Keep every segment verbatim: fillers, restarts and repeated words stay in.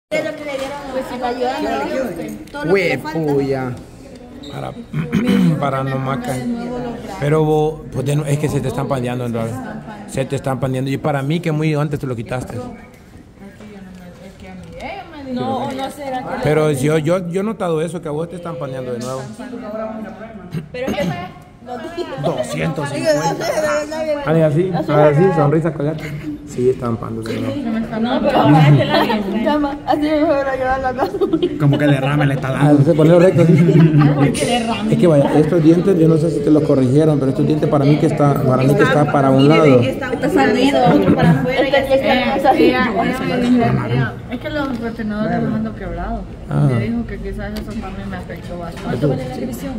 Es lo que le dieron, pues si la ayudan, Huepuya. Para, para no macar. Pero vos, pues de, es que se te están pandeando, en realidad. Se te están pandeando. Y para mí, que muy antes te lo quitaste. No, no será que... Pero yo, yo, yo he notado eso, que a vos te están pandeando de nuevo. Pero es que doscientos cincuenta. Ay, así, así, sonrisa, colgate. Sí, están pando de nuevo. no, pero ahora es que la llama. Así me voy a llevar la casa. Como que derrame le está dando. Se pone recto. Porque derrame. Es que vaya, estos dientes, yo no sé si te los corrigieron, pero estos dientes para mí que está, para mí que está para un lado. Está salido, otro para afuera y así está salido. Es que los retenedores los ando quebrados. Me dijo que quizás eso también me afectó bastante. ¿Cuánto vale la televisión?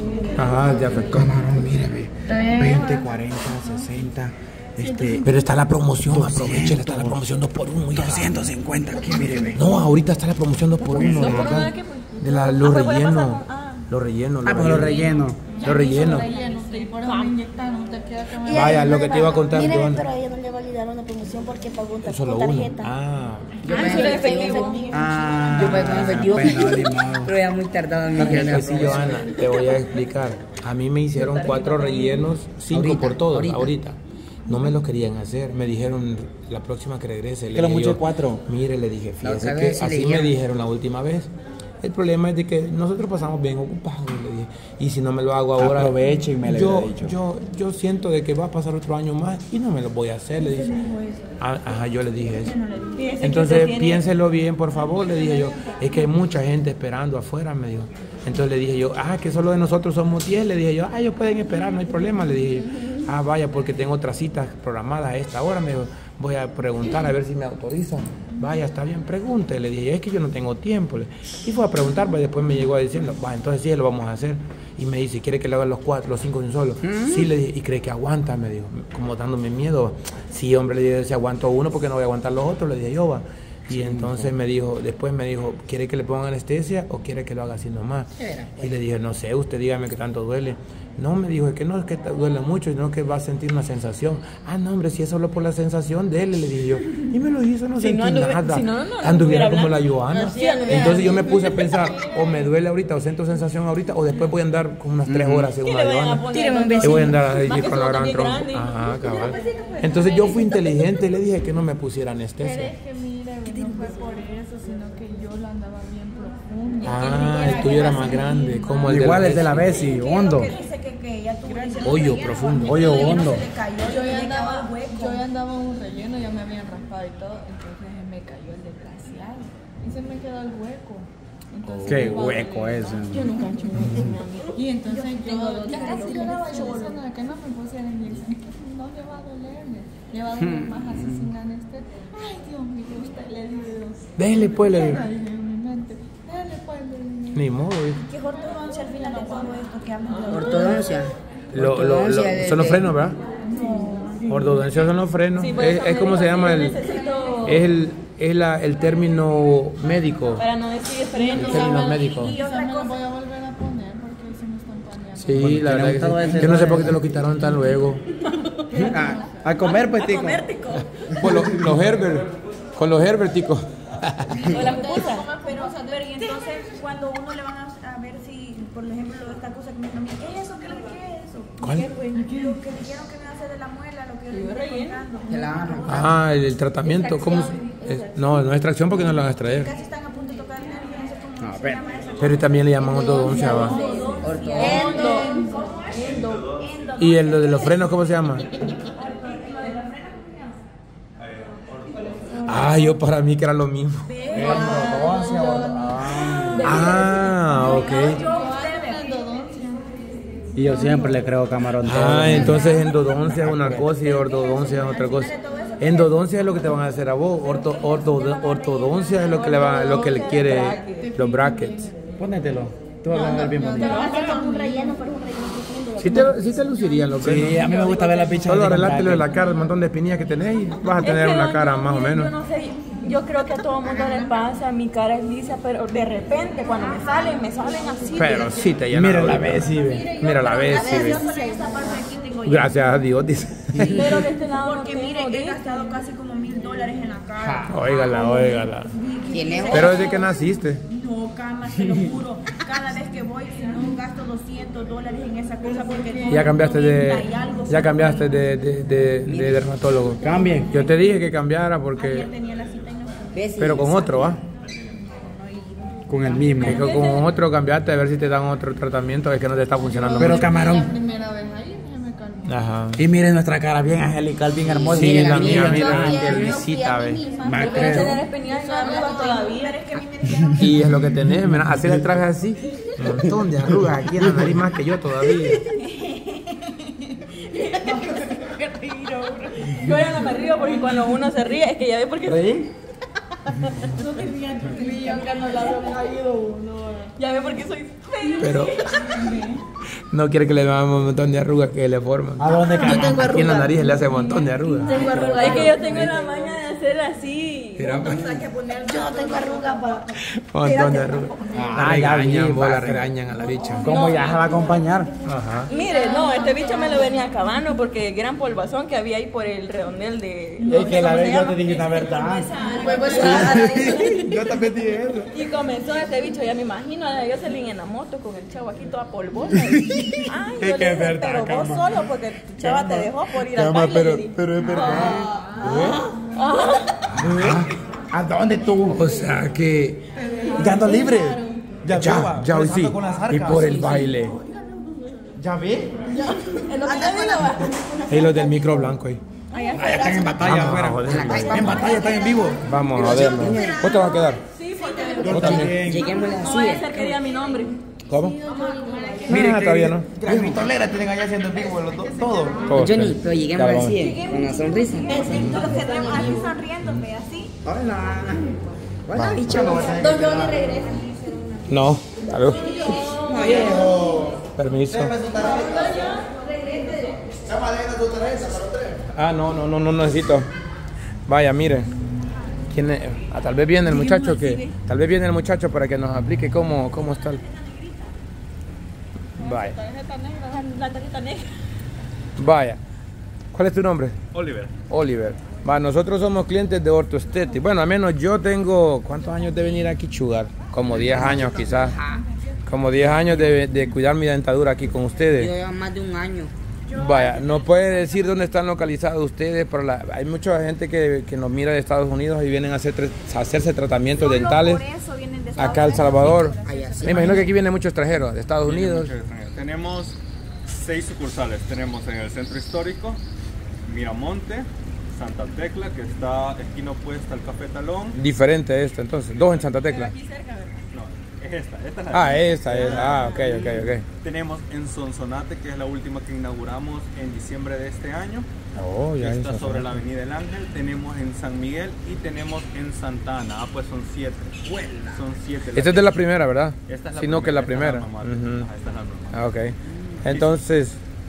Ajá, ya afectó. Camarón, míreme. veinte, cuarenta, sesenta. Este, pero está la promoción, aprovechen, está la promoción dos por uno. doscientos cincuenta, aquí, míreme. No, ahorita está la promoción dos por uno, de verdad. De la, los rellenos. Los rellenos. Ah, pues los rellenos. Los rellenos. Y por eso me inyectaron, te queda que me... Vaya, lo que te iba a contar, Miren, Joana. pero a ella no le validaron la promoción porque pagó con Solo uno. tarjeta. Ah. Yo pagué con efectivo. Ah, Yo pagué con efectivo. pues no, ni modo. Pero ya muy tardado en mi Pues sí, Joana, te voy a explicar. A mí me hicieron cuatro rellenos, cinco Ahorita, por todos, ahorita. ahorita. No me los querían hacer. Me dijeron la próxima que regrese. Que los dije muchos yo, cuatro. Mire, le dije, fíjese otra que vez sí así le me dijeron. dijeron la última vez. El problema es de que nosotros pasamos bien ocupados, le dije. Y si no me lo hago ahora, Aproveche y me lo yo, hubiera dicho. yo, yo siento de que va a pasar otro año más y no me lo voy a hacer, le dije. Ah, ajá, yo le dije eso. Entonces, piénselo bien, por favor, le dije yo. Es que hay mucha gente esperando afuera, me dijo. Entonces le dije yo, ah, que solo de nosotros somos diez, le dije yo, ah, ellos pueden esperar, no hay problema, le dije yo. Ah, vaya, porque tengo otras citas programadas a esta hora, me dijo, voy a preguntar a ver si me autorizan. Vaya, está bien, pregunte, le dije, es que yo no tengo tiempo. Y fue a preguntar, pues después me llegó a decirlo, va, entonces sí, lo vamos a hacer. Y me dice, ¿quiere que le haga los cuatro, los cinco de un solo? Mm-hmm. Sí, le dije, y cree que aguanta, me dijo, como dándome miedo. Sí, hombre, le dije, si aguanto uno, porque no voy a aguantar los otros, le dije yo, va. Y entonces me dijo, después me dijo, ¿quiere que le ponga anestesia o quiere que lo haga así nomás? Y le dije, no sé, usted dígame qué tanto duele. No, me dijo, es que no es que duele mucho, sino que va a sentir una sensación. Ah, no, hombre, si es solo por la sensación de él, le dije yo. Y me lo hizo, no Si sentí no anduve- nada. si no, no, no Anduviera estuviera como la hablando. Joana. Así anduviera. Entonces yo me puse a pensar, o me duele ahorita, o siento sensación ahorita, o después voy a andar con unas tres horas según ¿Qué la le vayan a Joana. poner? Tírame un Y besito. voy a andar ahí Más que con la somos gran bien trompa. grandes. Ajá, cabal. Entonces yo fui inteligente y le dije que no me pusiera Pero anestesia. es que mire, no fue por eso, sino que yo lo andaba bien profundo. Ah, el tuyo era más grande, como el Igual de es de la Bessie, hondo. Dice que, que ella tuvo ese Hoyo relleno, profundo. Hoyo hondo. se le cayó y Yo le ya quedó andaba, el hueco. yo ya andaba en un relleno, ya me habían raspado y todo, entonces me cayó el desgraciado y se me quedó el hueco. Entonces, Qué me va a hueco doler. es. Yo nunca he hecho un Y entonces yo, ya casi yo le daba yo diciendo que no me pusiera inyección, es que no le va a doler, le va a doler más así sin anestesia. Ay, Dios mío, usted le dio. Déjele pues, le digo. Dije en mi mente, dale pues, le dije. Ni modo, ¿viste? ¿Qué es ortodoncia al final de todo esto que hablan de Ortodoncia. Lo, lo, lo, Ortodoncia de- son los de- frenos, ¿verdad? Ortodoncia son los frenos. es, es como se llama el, necesito es el, es la, el término médico. para no decir freno. El término médico. Y Quizás otra me lo cosa, voy a volver a poner porque se me están paneando. Sí, Bueno, la ¿te le ha verdad gustado que sí. ese Yo no sé lugar? por qué te lo quitaron tan luego. Ah, a comer, pues, tico. Con los, los Herbert, con los Herberticos. o las cosas. Pero, pero y entonces cuando uno le van a, a ver si, por ejemplo, esta cosa que me dijeron, ¿qué es eso? ¿Qué, qué es eso? ¿Cuál? ¿Qué fue? Lo que dijeron que me hace de la muela, lo que yo le estoy contando. Te la van a arrancar. Ah, el, el tratamiento. ¿Cómo? se- es- no, no es extracción porque no lo van a extraer. Casi están a punto de tocar el nervio, no sé cómo No, se pero- llama eso. Pero también le llaman ortodoncia, va. Endo. Endo. Endo. Y el lo de los frenos, ¿cómo se llama? Ah, yo para mí que era lo mismo. Ortodoncia, ortodoncia. Ah, ok. Y yo siempre le creo camarón. Ah, entonces endodoncia es una cosa y ortodoncia es otra cosa. Endodoncia es lo que te van a hacer a vos, orto, orto, ortodoncia es lo que le va, lo que le quiere los brackets. Pónetelo. Tú vas a ver bien bonito. Va a ser como un relleno, pero es un relleno profundo. Sí te, sí te lucirían los frenos. Sí, a mí me gusta ver la picha. Solo arreglártelo de la cara, el montón de espinillas que tenés y vas a tener una cara más o menos. Yo no sé, yo creo que a todo mundo le pasa, mi cara es lisa, pero de repente cuando me salen, me salen así. Pero sí te llena. Mira la Bessie, ve. Mira la vez, sí, ve. Esta parte de aquí tengo yo. Gracias a Dios, dice. Pero de este lado Porque no mire, tengo, he ¿viste? gastado casi como mil dólares dólares en la cara. Óigala, óigala. Tiene Pero desde que naciste. No, cama, te lo juro. Cada vez que voy, si no gasto doscientos dólares en esa cosa porque... Ya cambiaste de, y algo, ya cambiaste de, de, de, de dermatólogo. Cambien. Yo te dije que cambiara Ayer porque, tenía la cita y no fue. pero con otro, ¿va? Con el mismo. Que con otro cambiaste a ver si te dan otro tratamiento, es que no te está funcionando. Pero mucho. La camarón. primera vez ahí se me calmó. Ajá. Y miren nuestra cara bien angelical, bien hermosa. Sí, Bien la mía, linda. mira, Yo qué fui a- visita, ve. Más Voy a creo. tener espinillas todavía. Pero es que a mí me dijeron Y es lo que tenés, mira, así le traje así. Un montón de arrugas aquí en la nariz más que yo todavía. Yo ya no me río porque cuando uno se ríe es que ya ve porque ¿Reí? no te rías, no te rías, aunque no la ha ido uno. Ya ve porque soy feo. Pero no quiere que le veamos un montón de arrugas que le forman. ¿A dónde Yo tengo Aquí en la arrugas. nariz le hace un montón de arrugas. Tengo arrugas. Es que yo tengo la maña de hacer así. Mira, pues. Yo no tengo arrugas para. Un montón de arrugas. Ah, La ya vi, regañan, vos la va. regañan a la bicha. ¿Cómo ya se va a acompañar? Ajá. Mire, no, este bicho me lo venía acabando porque el gran polvazón que había ahí por el redondel de. Es que la ¿cómo se vez yo llama? te dije la verdad. Pues, pues, ah, Yo también dije eso. Y comenzó este bicho, ya me imagino, yo salí en la moto con el chavo aquí toda polvosa. Y, ay, Es yo que le es dije, verdad, pero vos Cama. solo porque tu chava te dejó por ir al Cama, baile. pero, le dije. pero es verdad. Ah, ¿Eh? ¿A dónde tú? O sea que Ya ando libre. Ya, ya, suba, ya hoy sí. rezando con las Y arcas. por el baile. ¿Ya ve? es lo que te digo, va. Y los del micro blanco ahí. Allá Ah, ya están en batalla Vamos a afuera. joderlo. En batalla, están en vivo. Vamos a joderlo. ¿Vos te vas a quedar? Sí, porque Yo también. Lleguemos a la no vaya a silla. ser que diga mi nombre. ¿Cómo? Miren, Ah, todavía no. Gran gritolera tienen allá haciendo en vivo los dos, todo. ¿Cómo? Johnny, pero lleguemos Ya a la vamos. silla con una sonrisa. Los que tenemos aquí sonriéndome así. Hola. Hola, bicho. Don Johnny regresa. No, salud. Permiso. Ah, no, no, no, no necesito. Vaya, miren. ¿Quién es? Ah, tal vez viene el muchacho que, tal vez viene el muchacho para que nos aplique cómo, cómo está el. Vaya, La tarjeta negra. vaya. ¿Cuál es tu nombre? Oliver, Oliver. Va, nosotros somos clientes de Orthoesthetic. Bueno, al menos yo tengo, ¿cuántos años de venir aquí, Chugar? Como diez años quizás. Como diez años de, de cuidar mi dentadura aquí con Yo ustedes. llevo más de un año. Vaya, ¿no puede decir dónde están localizados ustedes? Por la, hay mucha gente que, que nos mira de Estados Unidos y vienen a, hacer, tre- a hacerse tratamientos dentales Por eso vienen de Estados acá a El Unidos. Salvador. Allá sí. Me imagino que aquí vienen muchos extranjeros de Estados Unidos. tenemos seis sucursales. Tenemos en el centro histórico, Miramonte, Santa Tecla, que está esquina opuesta al Café Talón. Diferente esto, entonces. Dos en Santa Tecla. No, es esta, esta es la Ah, esa es. Ah, ok, ok, ok. Tenemos en Sonsonate, que es la última que inauguramos en diciembre de este año. Oh, que ya está eso. sobre la Avenida El Ángel. Tenemos en San Miguel y tenemos en Santa Ana. Ah, pues son siete. Son siete. Esta es de la primera, ¿verdad? Esta es la Sino que la primera, primera. esta es la normal. Ujú. Ajá, esta es la normal. Ah, ok. Entonces,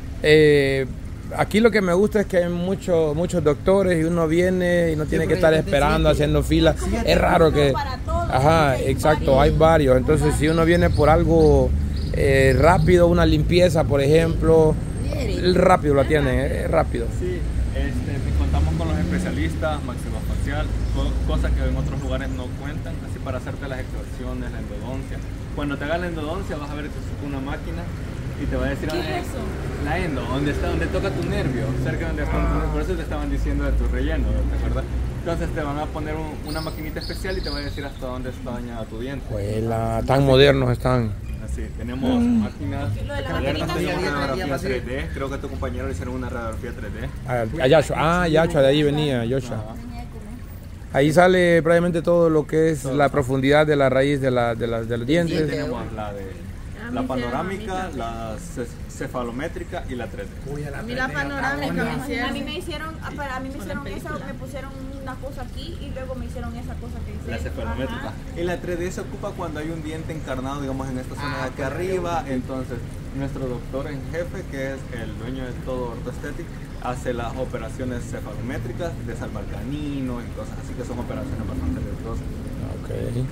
eh, aquí lo que me gusta es que hay muchos muchos doctores y uno viene y no tiene que estar esperando, haciendo fila. Es raro que... Ajá, exacto, hay varios. Entonces, si uno viene por algo eh, rápido, una limpieza, por ejemplo, rápido lo tienen, es rápido. Sí, este, contamos con los especialistas, maxilofacial, co- cosas que en otros lugares no cuentan, así para hacerte las extracciones, la endodoncia. Cuando te hagas la endodoncia vas a ver que es una máquina y te va a decir... ¿Qué ah, es eso? La endo, donde está, donde toca tu nervio, cerca de donde está tu nervio. Por eso te estaban diciendo de tu relleno, ¿te acuerdas? Entonces te van a poner un- una maquinita especial y te va a decir hasta dónde está dañado tu diente. Huela, tan modernos están. Así, tenemos máquinas Lo de la modernas, maquinita tenemos sí. radiografía tres D. Creo que a tu compañero le hicieron una radiografía tres D. A, a Yashua. Ah, Yashua, de ahí venía, Yashua. Ahí sale probablemente todo lo que es la profundidad de la raíz de, la, de, las de los Y dientes. tenemos la de la panorámica, la ce- cefalométrica y la tres D. A mí la panorámica me A hicieron. mí me hicieron, ah, para- a mí me hicieron esa, me pusieron una cosa aquí y luego me hicieron esa cosa que dice. La cefalométrica. Y la tres D se ocupa cuando hay un diente encarnado, digamos, en esta zona de aquí arriba. Entonces, nuestro doctor en jefe, que es el dueño de todo Orthoesthetic, hace las operaciones cefalométricas de salvar caninos y cosas así, que son operaciones bastante riesgosas. Ok.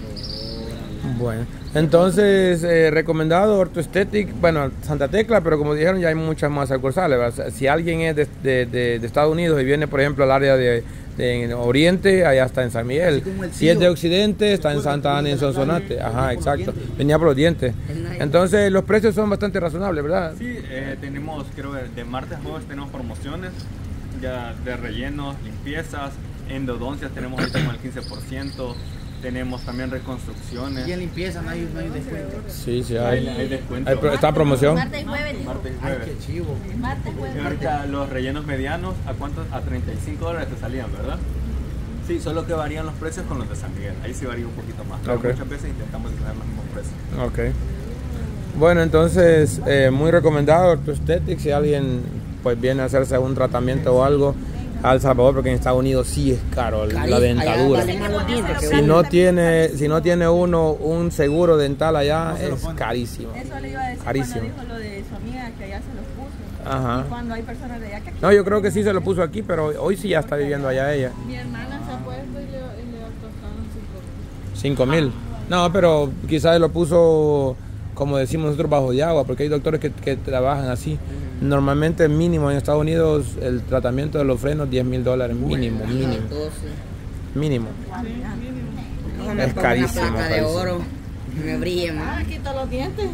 Bueno, entonces eh, recomendado Orthoesthetic, bueno, Santa Tecla, pero como dijeron ya hay muchas más sucursales. ¿verdad? Si alguien es de, de, de, de Estados Unidos y viene por ejemplo al área de, en Oriente, allá está en San Miguel. como el Si es de tío. Occidente, está en Santa Ana y en Sonsonate. Ajá, exacto. Venía por los dientes. Entonces los precios son bastante razonables, ¿verdad? Sí, eh, tenemos, creo que de martes a jueves tenemos promociones ya de rellenos, limpiezas, endodoncias tenemos ahorita con el quince por ciento, tenemos también reconstrucciones. Y en limpieza no hay, no hay descuento. Sí, sí, Hay, hay. hay descuento. Hay pro- está en promoción. Martes y jueves, dijo. Martes y Ay, jueves. qué chivo. Martes, Y jueves. ahorita los rellenos medianos, ¿a cuántos? A treinta y cinco dólares te salían, ¿verdad? Sí, solo que varían los precios con los de San Miguel. Ahí sí varía un poquito más. Pero Ok. muchas veces intentamos tener los mismos precios. Ok. Bueno, entonces, eh, muy recomendado Orthoesthetics si alguien pues viene a hacerse un tratamiento o algo a El Salvador, porque en Estados Unidos sí es caro la Allá dentadura. vale más los dientes que Si uno. no tiene, si no tiene uno un seguro dental allá, es carísimo. Eso le iba a decir Carísimo. cuando dijo lo de su amiga que allá se los puso. Ajá. Y cuando hay personas de allá que aquí. No, yo creo que sí se lo puso aquí, pero hoy sí ya está viviendo allá ella. Mi hermana se ha puesto y le, y le ha costado cinco. Cinco mil. No, pero quizás lo puso, como decimos nosotros, bajo de agua, porque hay doctores que, que trabajan así. Normalmente mínimo en Estados Unidos el tratamiento de los frenos diez mil dólares, mínimo, mínimo, doce. mínimo. No, me Es pongo carísimo, una placa de carísimo. oro. Me brille más. Ah, quita los dientes.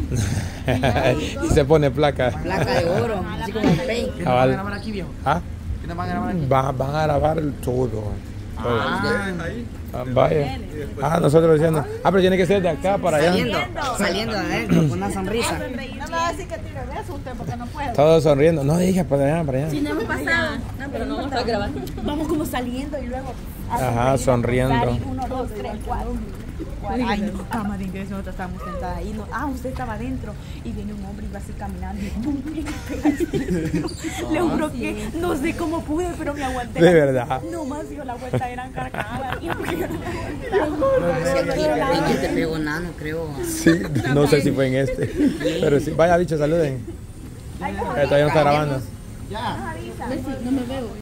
Y se pone placa. Placa de oro, así como el pay. ¿Qué nos van Cabal. a grabar aquí, viejo? ¿Ah? ¿Qué nos van a grabar aquí? Va- van a grabar el todo. todo. Ah, Ahí. Ah, vaya. Ah, nosotros diciendo. Ah, pero tiene que ser de acá para allá. Saliendo, saliendo de adentro con una sonrisa. No me va a decir que tire de eso usted porque no puede. Todos sonriendo. No, dije para allá, para allá. Si no hemos pasado. No, pero no vamos a grabar. Vamos como saliendo y luego. Ajá, sonriendo. Uno, dos, tres, cuatro. Ay, no, cama de ingreso, nosotros estábamos sentadas ahí. No, ah, usted estaba adentro. Y viene un hombre y va así caminando. Y ¡pum! Y me pega así. Le juro que no sé cómo pude, pero me aguanté. De verdad. No más dio la vuelta, eran carcajadas. Y me- Y te pegó nano, creo. Sí, no sé si fue en este. Pero sí, vaya bicho, saluden. Eh, todavía no está grabando. ya. No me veo.